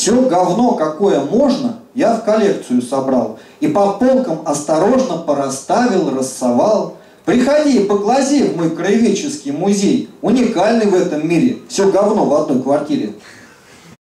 Все говно, какое можно, я в коллекцию собрал. И по полкам осторожно порасставил, рассовал. Приходи и поглази в мой краеведческий музей. Уникальный в этом мире. Все говно в одной квартире.